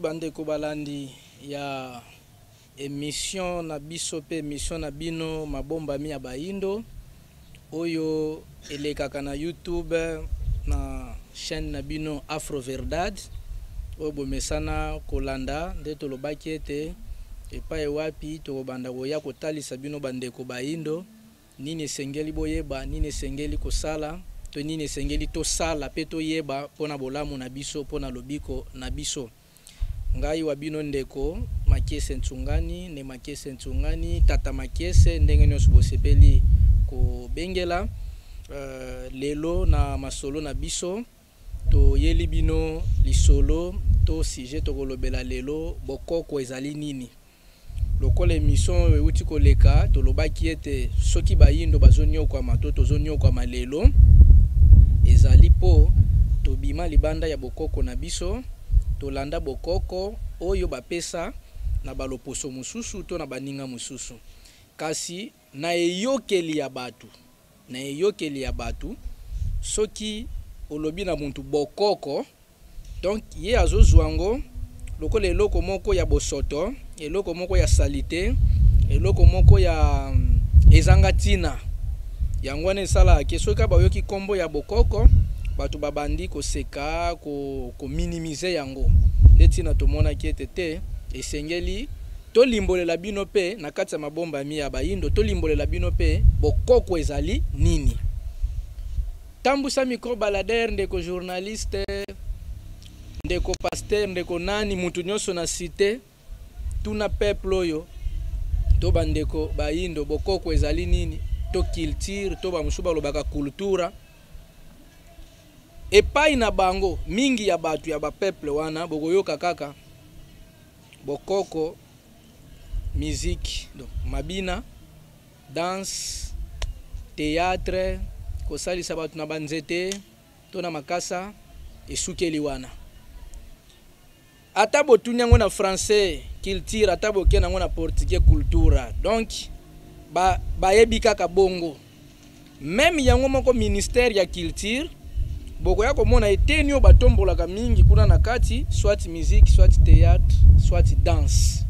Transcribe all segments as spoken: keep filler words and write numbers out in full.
bande ko balandi ya émission na biso pe émission na bino mabomba mi ya baindo oyo elekaka na YouTube na chaîne na bino Afro Verdade oyo bomesana kolanda nde tolobaki ete epai wapi tokobanda koya kotalisa bino bandeko baindo nini esengeli boyeba nini esengeli kosala to nini esengeli tosala pe toyeba mpona bolamu na biso mpona lobiko na biso. Ngai wa bino ndeko Makese Ntsungani ne Makese Ntsungani tata Makese ndenge nyonso bosepeli ko bengela uh, lelo na masolo na biso to yeli bino lisolo to sujet to kolobela lelo bokoko ezali nini. Lokola émission euti koleka to lobaki ete soki bayindo bazonyo kwa mato tozonyo kwa malelo ezali po to bima libanda ya bokoko na biso tolanda bokoko oyo bapesa na baloposo mususu to na baninga mususu kasi na eyokeli ya batu na eyokeli ya batu soki olobi na muntu bokoko donc ye azozwango lokola eloko moko ya bosoto eloko moko ya salite eloko moko ya um, ezangatina yango wana esala ke soki bayoki kombo ya bokoko batu babandi koseka ko, ko minimiser yango leti na tomona kiete te esengeli to limbolela bino pe na kati ya mabomba mi ya baindo to limbolela bino pe bokoko ezali nini. Tambusa micro balader ndeko journaliste ndeko pasteur ndeko nani mutu nyonso na cité tuna peuple oyo to bandeko baindo bokoko ezali nini to culture to ba musuba lobaka cultura epai na bango mingi ya batu ya ba peuple wana bokoyoka kaka bokoko musique donc mabina danse théâtre kosalisa batu na banzete to na makasa esukeli wana ata botunyango na français culture ata bokena ngo na portugais cultura donc ba bayebi kaka bongo même yango moko ministère ya culture boko ya komona etenio batombolaka mingi kuna na kati soit musique soit théâtre soit danse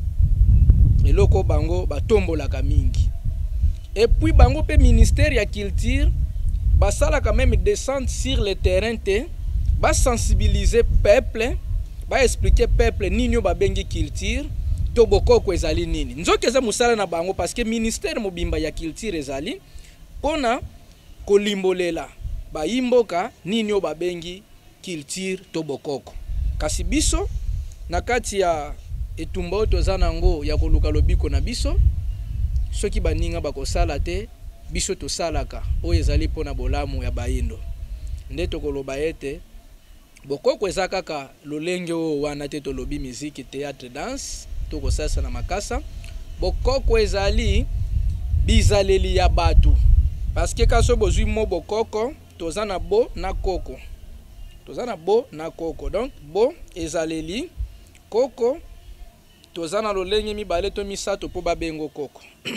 eloko bango batombolaka mingi et puis bango pe ministère ya culture basala quand même descendre sur le terrain te ba sensibiliser peuple ba expliquer peuple nini ba bengi culture to bokoko ezali nini nzoki eza musala na bango parce que ministère mobimba ya culture ezali pona kolimbolela ba imboka nini ba bengi culture to bokoko kasi biso na kati ya etumba to zanango ya koluka lobiko na biso soki baninga bakosala te biso to salaka o ezali pona bolamu ya baindo nde to koloba ete bokoko eza kaka lolenge o wana te to lobi musique théâtre danse to kosasa na makasa bokoko ezali bizaleli ya batu parce que kaso bozui mo bokoko tozana bo na koko tozana bo na koko donc bo ezaleli koko tozana lolenge mibale to misato po babengo koko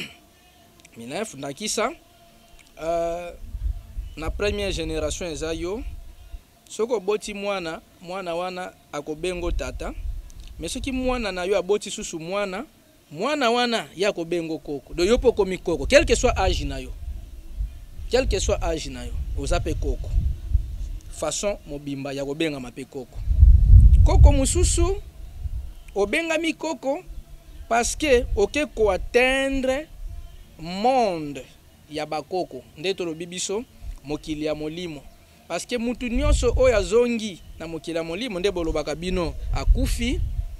minef nakisa uh, na première génération ezayo soko boti mwana mwana wana akobengo tata mais soki mwana na yo aboti susu mwana mwana wana ya kobengo koko do yopo komi koko quel que soit âge na yo quel que soit âge na yo ozape koko façon mobimba ya kobenga mape koko koko mususu obenga mi koko parce que oke ko atteindre monde ya bakoko nde to lobibiso mokili ya molimo parce que mutu nyonso oyo azongi na mokili ya molimo nde bolobaka bino akufi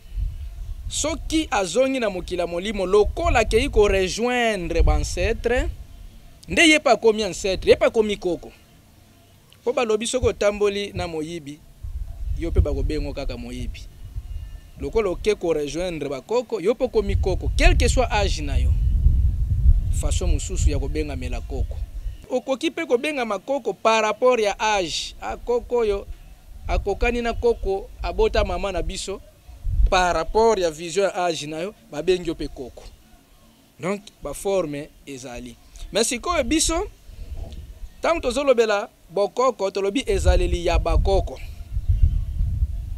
soki azongi na mokili ya molimo lokola kei ko rejoindre bancetre nde yepa komi ancêtre yepa komi koko po balobi soko tamboli na moyibi yo pe bakobengo kaka moyibi lokola oke ko rejoindre bakoko yo po komi koko quel que soit âge na yo façon mususu ya kobenga mela koko okoki pe kobenga makoko par rapport ya âge a koko yo akokani na koko abota mama na biso par rapport ya vision ya âge na yo babengi yo pe koko donc ba forme ezali mais sikoyo biso tant tozolobela bokoko tolobi ezaleli ya bakoko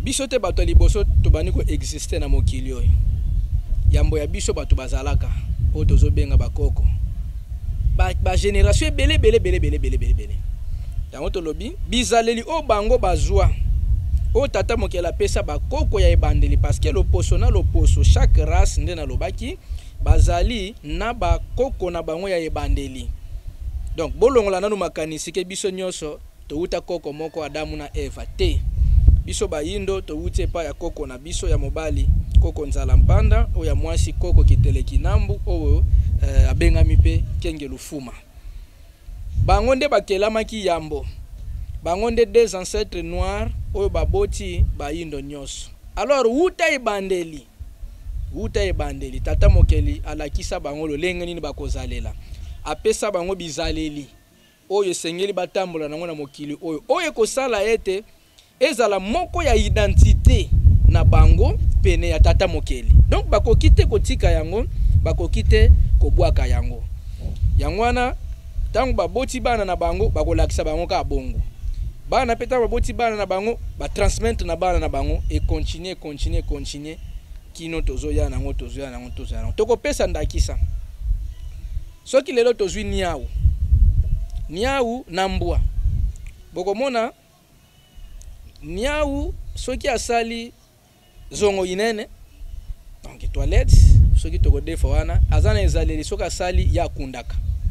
biso te bato liboso tobani ko exister na mokili oyo yambo ya biso bato bazalaka o tozo benga bakoko ba, ba génération bele bele bele bele bele bele bele tango to lobi bizaleli o bango bazwa o tata mokela pesa bakoko ya ebandeli parce que loposo na loposo chaque race nde na lobaki bazali na bakoko na bango ya ebandeli. Donc bolongola nanu makanisi ke biso nyoso to uta koko moko Adamu na Eva te biso bayindo to ute pa ya koko na biso ya mobali koko nzala mpanda o ya mwasi koko kitele kinambu o eh, abengami pe kenge lufuma bango nde bakelamaki yambo bango nde des ancêtres noirs oyo baboti bayindo nyoso. Alors uta ebandeli uta ebandeli tata mokeli alakisa bango lolenge nini bakozalela apesa bango bizaleli oyo sengeli batambola nango na mokili oyo oyo kosala ete ezala moko ya identité na bango pene ya tata mokeli. Donc bakokite kotika yango bakokite kobwaka yango yangwana tangu baboti bana na bango bakolakisa bango ka bongo bana peta baboti bana na bango ba transmettre na bana na bango et continuer continuer continuer kino tozoya nango tozoya nango tozoya nango toko pesa ndakisa soki lelo tozwi niawu niawu na mbwa bokomona niawu soki asali zongo inene donc toilette soki toko defa wana azana ezaleli soki asali ya kundaka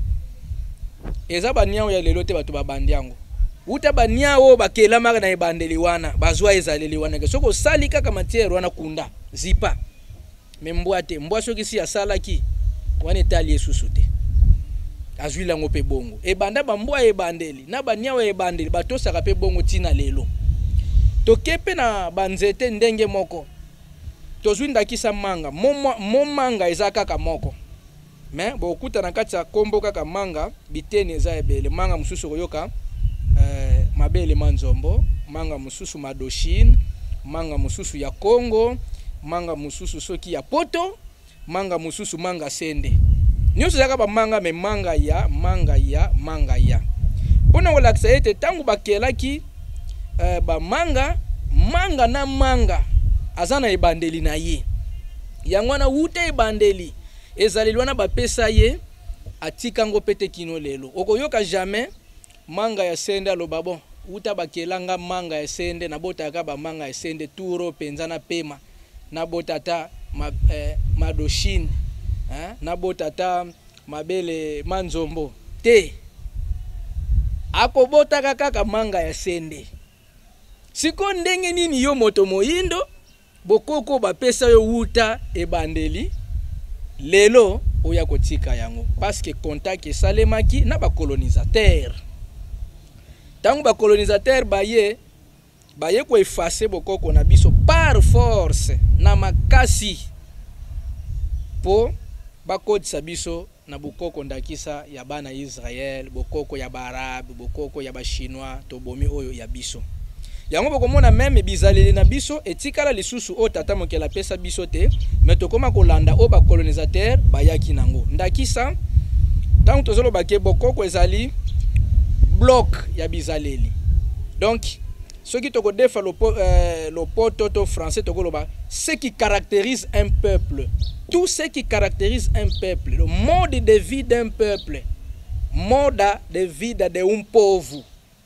eza ba niawu ya lelo te bato babandi yango uta ba niawu bakela maka na ebandeli wana bazwa ezaleli wana ke soko sali kaka matière wana kunda zipa membwa te mbwa soki si asalaki wana etali esusu te azwi lango pe bongo ebanda bambwa ebandeli na baniawo ebandeli batosaka pe bongo tina lelo tokepe na banzete ndenge moko tozwi ndakisa manga mo manga eza kaka moko mais bokuta na kati ya kombo kaka manga biteni eza ebele manga mususu koyoka eh, mabele manzombo manga mususu madoshine manga mususu ya Congo manga mususu soki ya poto manga mususu manga sende nyonso zaka ba manga me manga ya manga ya manga ya pona kolakisa ete tangu bakelaki uh, ba manga manga na manga azana ebandeli na ye yangwana ute ebandeli ezaleli wana bapesa ye atika ngo pete kino lelo okoyoka jamais manga ya sende aloba bon uta bakelanga manga ya sende na botaka ba manga ya sende turo penza na pema na botata ma, eh, madoshine eh, na botata mabele manzombo te akobotaka kaka manga ya sende siko ndenge nini yo moto moyindo bokoko bapesa yo wuta ebandeli lelo oya kotika yango parce que contact esalemaki na ba colonisateur tangu ba colonisateur baye baye ko effacer bokoko na biso par force na makasi po bakodisa biso na bokoko ndakisa ya bana Israel bokoko ya Barabe bokoko ya ba Chinois to bomi oyo ya biso yango bokomona meme bizaleli na biso etikala lisusu o tata mokela pesa biso te mais tokoma kolanda o ba colonisateur bayaki nango ndakisa tangu tozolo bake bokoko ezali bloc ya bizaleli. Donc ce qui toko defa le euh, le poto français toko loba ce qui caractérise un peuple tout ce qui caractérise un peuple le mode de vie d'un peuple mode de vie de un pauvre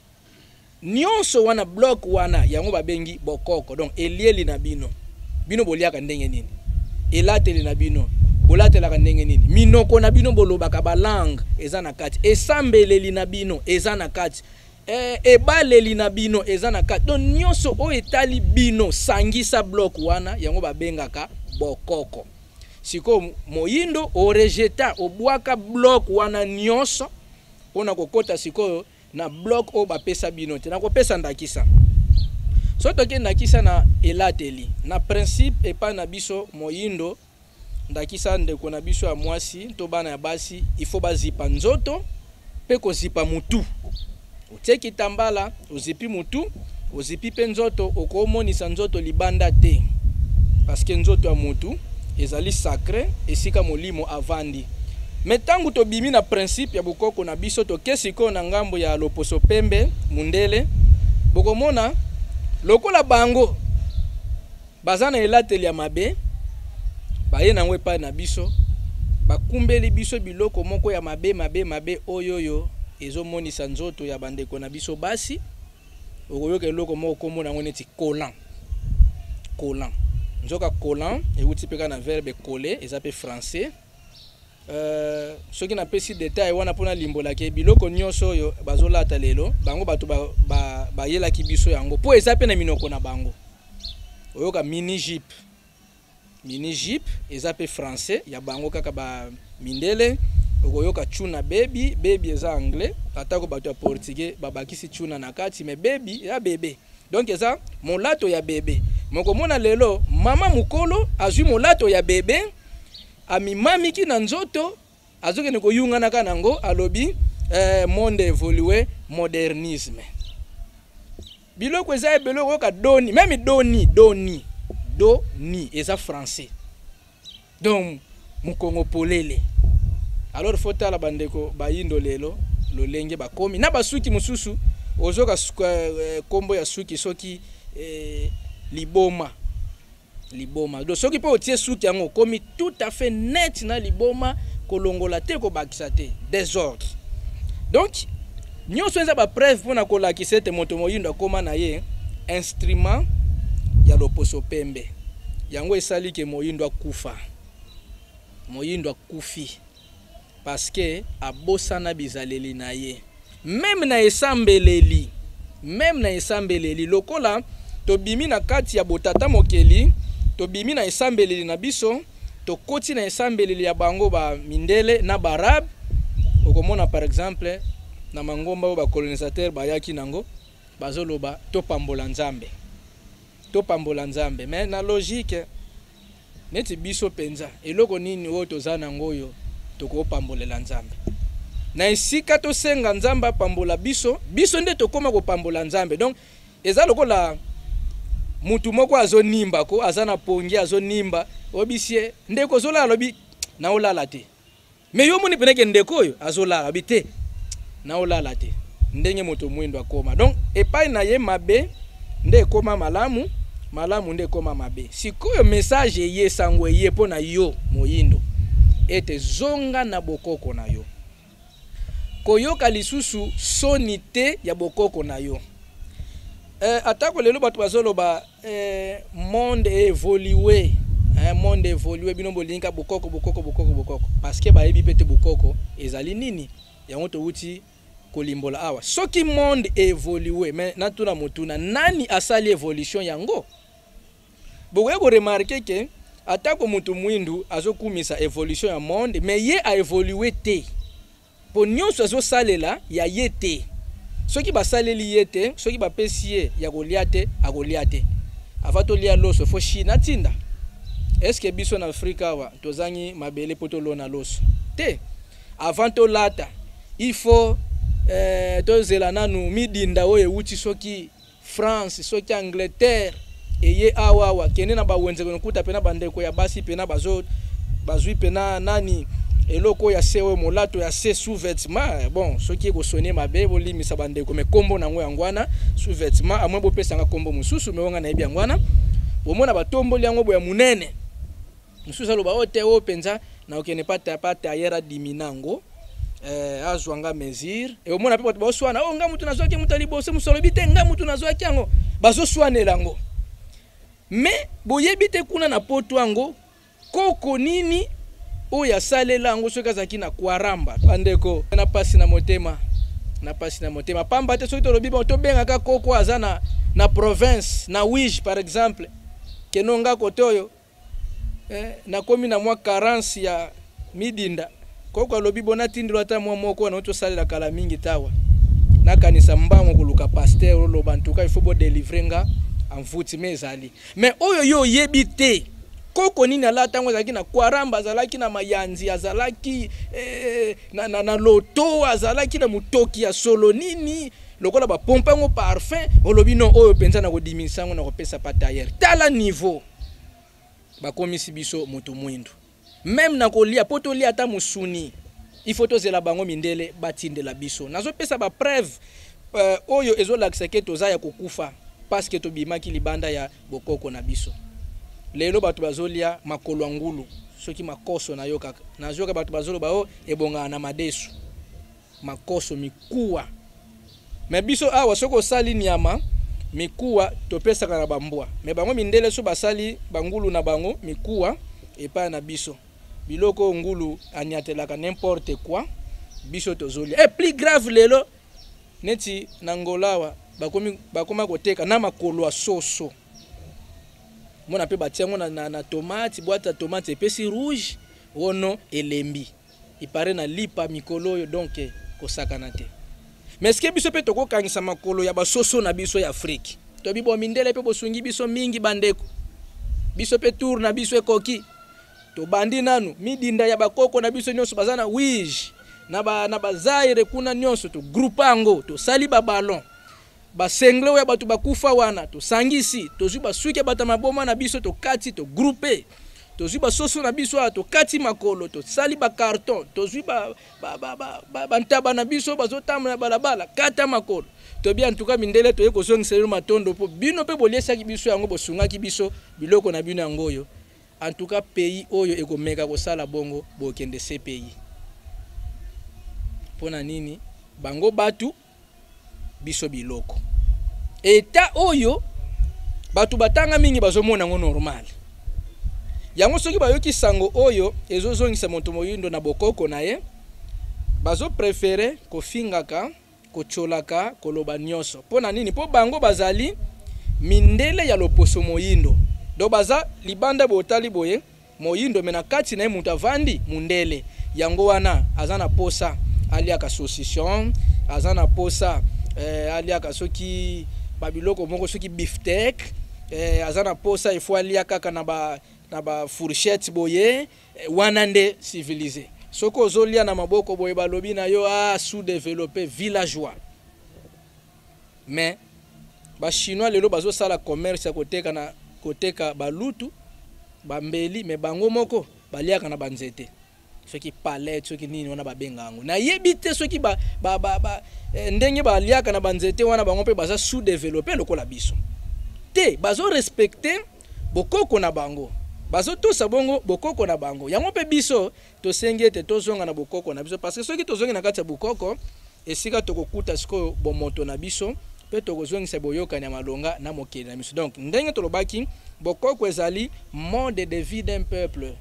nyonso wana bloc wana yango babengi bokoko. Donc elieli na bino bino boliaka ndenge nini elateli na bino bolatelaka ndenge nini minoko na bino bolobaka ba langue eza na kati esambeleli na bino eza na kati eh, ebaleli na bino eza na kati. Donc nyonso o etali bino sangisa bloc wana yango babengaka bokoko. Siko moyindo o rejeta obwaka bloc wana nyonso pona kokota siko na bloc o bapesa bino te na kopesa ndakisa so toke ndakisa na elateli na principe epa na biso moyindo ndakisa ndeko na biso ya mwasi to bana ya basi il faut bazipa nzoto pe ko zipa mutu oteki tambala ozipi mutu ozipi pe nzoto okomonisa nzoto libanda te parce que nzoto ya mutu ezali sacré esika molimo avandi. Metangu to bimi na principe ya bokoko na biso to kesiko na ngambo ya loposo pembe mundele bokomona lokola bango bazana elateli ya mabe baye nango epai na biso bakumbeli biso biloko moko ya mabe mabe mabe oyoyo ezomonisa nzoto ya bandeko na biso basi okoyoka eloko moko komona nango neti collant collant nzoka collant euti peka na verbe coller eza pe français euh soki na pesi détail wana pona limbola ke biloko nyonso oyo bazolata lelo bango bato ba, ba, ba yela ki biso yango po eza pe na minoko na bango oyoka mini jeep mini jeep eza pe français ya bango kaka ba mindele okoyoka chuna baby baby eza anglais atako bato ya portugais babakisi chuna na kati mais baby ya bébé donc eza molato ya bébé moko mona lelo mama mukolo azwi molato ya bébé ami mami ki na nzoto azoke ne koyunga na kanango alobi eh, monde évolué modernisme biloko eza biloko ka doni même doni doni doni eza français donc mukongo polele alors faut tala bandeko bayindo lelo lolenge bakomi na basuki mususu ozoka eh, kombo ya suki soki eh, liboma liboma do soki po otie suki yango komi tout à fait net na liboma kolongola te ko bakisa te désordre donc nyonso eza ba preuve pona kolakisa ete moto moyindo akoma na ye instrument ya loposo pembe yango esali ke moyindo akufa moyindo akufi parce que abosana bizaleli na ye même na esambeleli même na esambeleli lokola tobimi na kati ya botata mokeli tobimi na esambeleli na biso tokoti na esambeleli ya bango ba mindele na barab okomona par exemple na mangomba ba colonisateur bayaki nango bazoloba topambola nzambe topambola nzambe mais na logique neti biso penza eloko nini oyo tozana ngoyo tokopambolela nzambe na esika tosenga nzambe apambola biso biso nde tokoma kopambola nzambe donc eza lokola mutu moko azonimba ko azana pongi azonimba obisie ndeko zolala lobi na olala te mais yo moni peneke ndeko oyo azolala bite na olala te ndenge moto mwindo akoma donc epai na ye mabe nde koma malamu malamu nde koma mabe sikoyo message ye sangwe ye pona yo moyindo ete zonga na bokoko na yo koyoka lisusu sonite ya bokoko na yo eh, atako lelo bato bazoloba eh, monde évolué un monde évolué bino bolinga bokoko bokoko bokoko bokoko parce que bayebi pete bokoko ezali nini yango to wuti kolimbola awa soki monde évolué mais natuna motuna nani asali évolution yango boye ko remarquer que atako mutu mwindu azokumisa évolution ya monde mais ye a évolué te po nyonso azosalela ya ye te soki basaleli ye te soki bapesi ye ya kolia te akolia te ava tolia loso fo china tinda est-ce que biso na Afrika wa tozangi mabele poto lona loso te avant to lata il faut eh, tozela nanu midinda oyo wuti soki France soki Angleterre eye awa wa kene na bawenze konukuta pena bandeko ya basi pena bazo bazui pena nani eloko ya sewe molato ya se sous-vêtement bon soki ko sonner mabe bolimisa bandeko me kombo nango yangwana sous-vêtement amwe bo pesa nga kombo mususu me wanga na ebi yangwana bomona batomboli yango boya munene mususu aloba ote o penza na okene pata pata yera diminango eh azwanga mesure e omona pe bato baswana o nga mutu nazwaki mutali bose musolo bite nga mutu nazwaki yango bazo swanela ngo mais boyebi te kuna na poto yango koko nini oya salela ngo soki azaki na kwaramba bandeko na pasi na motema na pasi na motema pamba te soki tolobi ba to benga ka koko azana na province na Wige par exemple kenonga kotoyo eh, na komi na mwa carence ya midinda koko alobi bona tindilo ata mwa moko na to salela kala mingi tawa na kanisa mbango kuluka pasteur lo bantuka il faut bo délivrer nga en futi mezali mais oyo yo yebite koko nini ala tango zalaki na kwaramba azalaki na mayanzi azalaki eh, na, na, na loto azalaki na mutoki ya solo nini lokola ba pompa ngo parfum olobi no oyo penza na kodimisa ngo na kopesa patayer tala niveau ba komisi biso moto mwindo même na kolia poto lia ata musuni il faut tozela bango mindele batindela biso nazo pesa ba preuve uh, oyo ezolakisa ke toza ya kokufa parce que tobimaki libanda ya bokoko na biso lelo bato bazolia makolo ya ngulu soki makoso na yo kaka nazoka bato bazoloba o ebongana na madesu makoso mikuwa me biso awa soko osali nyama mikuwa topesaka na bambwa me bango mindele so basali bangulu na bango mikuwa epa na biso biloko ngulu anyatelaka n'importe quoi biso tozolia. Et plus grave lelo neti na ngolawa bakomi bakoma koteka na makolo ya soso mona pe batiango na, na, na tomate boîte ya tomate epesi rouge wono elembi ipare na lipa mikolo yo donc kosakana te. Mais ce que biso pe toko kangisa makolo ya basoso na biso ya Afrique to bibo mindele pe bosungi biso mingi bandeko biso pe tour na biso ekoki to bandi nanu midinda ya bakoko na biso nyonso bazana wige na ba na bazaire kuna nyonso to groupango to sali ba ballon ba sengle ya batu bakufa wana to sangisi to zui basuke bata maboma na biso to kati to grouper to zui basoso na biso to kati makolo to sali ba carton to zui ba ba ba ba bantaba na biso bazotamba na balabala kata makolo to bien en tout cas mindele to yeko songi selo matondo po bino pe boliesa ki biso yango bosunga ki biso biloko na bino yangoyo. En tout cas pays oyo ekomeka ko sala bongo bokende ce pays pona nini bango batu biso biloko eta oyo batu batanga mingi bazomona ngo normal yango soki bayoki sango oyo ezozongisa moto moyindo na bokoko na ye bazo préférer kofingaka kocholaka koloba nyonso pona nini po bango bazali mindele ya loposo moyindo do baza libanda botali boye moyindo mena kati na mutu avandi mundele yango wana azana posa aliaka saucisson azana posa eh, aliaka soki babiloko moko soki beefsteak eh, azana posa ifo aliaka kaka na ba na ba fourchette boye eh, wana nde civilisé soko zolia na maboko boye balobi na yo a sous-développé villageois. Mais ba chinois lelo bazo sala commerce ya koteka na koteka balutu bambeli me bango moko baliaka na banzete soki palette soki nini wana babenga yango na yebite soki ba ba ba, ba eh, ndenge baliaka na banzete wana bango pe baza sous-développé lokola biso te bazo respecter bokoko na bango bazo tosa bongo bokoko na bango yango pe biso to sengete tozonga na bokoko na biso parce que soki tozongi na kati ya bokoko esika tokokuta siko bomoto na biso pe tokozongisa boyoka na malonga na mokeli na biso. Donc ndenge tolobaki bokoko ezali mode de vie d'un peuple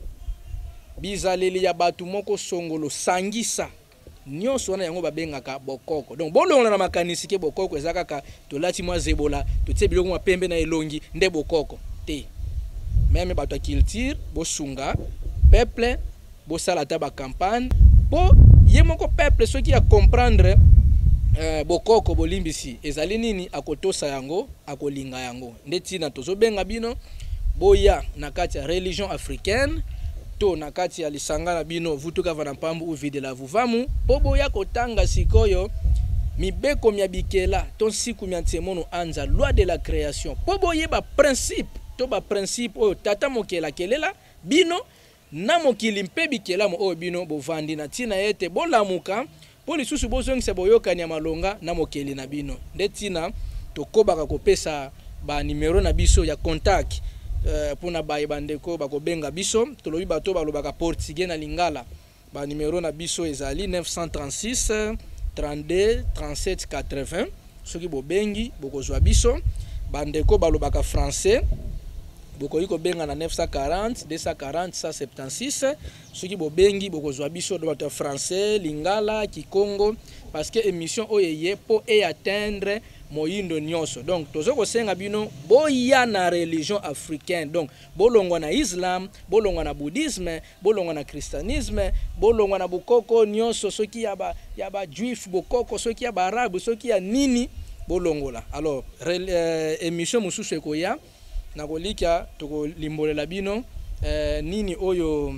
bizaleli ya batu moko songolo sangisa nyonso wana yango babengaka bokoko. Donc bolonga na makanisi ke bokoko ezaka ka tolati mwa zebola totie biloko mwa pembe na elongi nde bokoko te. Même bato ya culture bosunga peuple bosala ta ba campagne po ye moko peuple soki ya comprendre euh, bokoko bolimbisi ezali nini akotosa yango akolinga yango ndeti na tozobenga bino boya na kati ya religion africaine to na kati ya lisanga na bino vutuka vana pambu uvide la vuvamu po boya kotanga sikoyo mibeko mya bikela ton siku mya tsemono anza loi de la création po boye ba principe to ba principe oyo tata mokela kelela bino na mokili mpe bikela mo oyo bino bovandi na tina ete bolamuka po lisusu bozongisa boyokani ya malonga na mokeli na bino nde tina tokobaka kopesa ba numero na biso ya contact uh, pona baye bandeko bakobenga biso tolobi bato balobaka portugais na lingala ba numero na biso ezali neuf cent trente-six trente-deux trente-sept quatre-vingts soki bobengi bokozwa biso bandeko balobaka français bokoyi kobenga na neuf cent quarante deux cent quarante cent soixante-seize soki bobengi bokozwa biso do bato français lingala kikongo parce que émission oyeye po e atteindre moyindo nyonso. Donc tozo kosenga bino boya na religion africaine, donc bolongwa na islam, bolongwa na bouddhisme, bolongwa na christianisme, bolongwa na bokoko nyonso soki ya ba ya ba juif bokoko soki ya ba arabe soki ya nini bolongola. Alors euh, émission mususu ekoya na kolika toko limbolela bino euh, nini oyo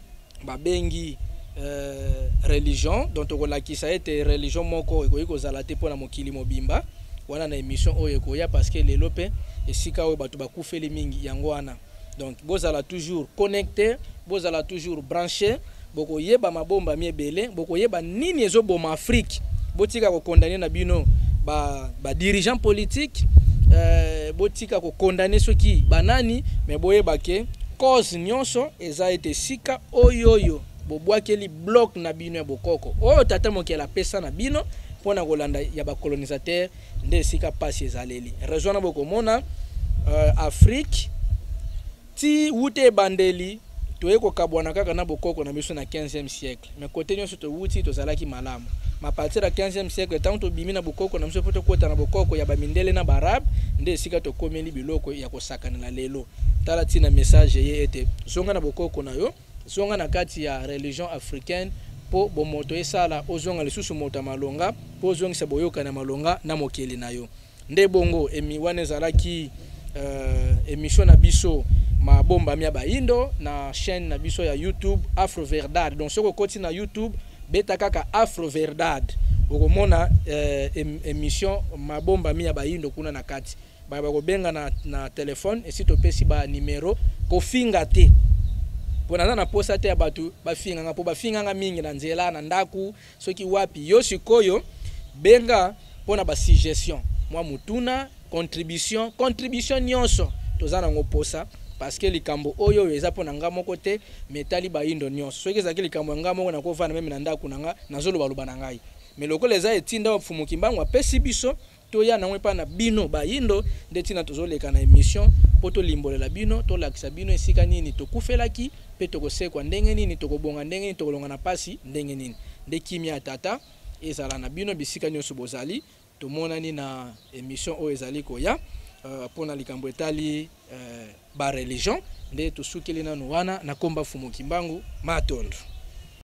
babengi euh, religion donc toko lakisa ete religion moko ekoyi kozala te pona mokili mobimba wana na émission oyo ekoya parce que lelo pe esika oyo bato bakufeli mingi yango wana. Donc bozala toujours connecté, bozala toujours branché, boko yeba mabomba miebele, boko yeba nini ezo boma Afrique, botika ko condamner na bino ba ba dirigeant politique euh, botika ko condamner soki banani mais boyeba ke cause nyonso eza ete sika oyoyo bobwakeli bloc na bino ya bokoko oyo tata mokela pesa na bino pona kolanda ya ba colonisateur nde sika pasi ezaleli raison na bokomona uh, Afrique ti wute bandeli toye ko kabwana kaka na bokoko na biso na quinzième siècle mais côté nyonso to wuti to zalaki malamu ma partir da quinzième siècle tant to bimi na bokoko na biso poto kota na bokoko ya ba mindele na barab nde sika to komeli biloko ya kosakana na lelo tala tina message ye ete zonga na bokoko na yo zonga na kati ya religion africaine po bomoto esala ozonga lisusu mota malonga po zongisa boyoka na malonga na mokeli na yo nde bongo emi wane zalaki uh, émission na biso ma bomba mia baindo na chaîne na biso ya YouTube Afro Verdad donc soko koti na YouTube beta kaka Afro Verdad okomona uh, émission ma bomba mia baindo kuna na kati ba ba ko benga na na téléphone et si to pesi ba numéro ko finga te pona na posa te abatu ba finga nga po ba finga nga mingi na nzela na ndaku soki wapi yo sikoyo benga pona ba suggestion moi mutuna contribution contribution nyonso tozana ngoposa parce que likambo oyo eza pona nga moko te metali ba indo nyonso soki ezaki likambo nga moko na ko vana meme na ndaku na nga nazolo baluba na ngai mais lokole eza etinda mfumuki mbangu apesi biso toya na mwepa na bino ba indo nde tina tozoleka na émission poto limbolela bino to lakisa bino esika nini tokufelaki pe tokosekwa ndenge nini tokobonga ndenge nini tokolonga na pasi ndenge nini nde kimia tata ezala na bino bisika nyonso bozali tomonani na émission o ezali koya uh, pona likambo etali uh, ba religion nde tosukeli nanu wana na komba fumuki mbangu matondo.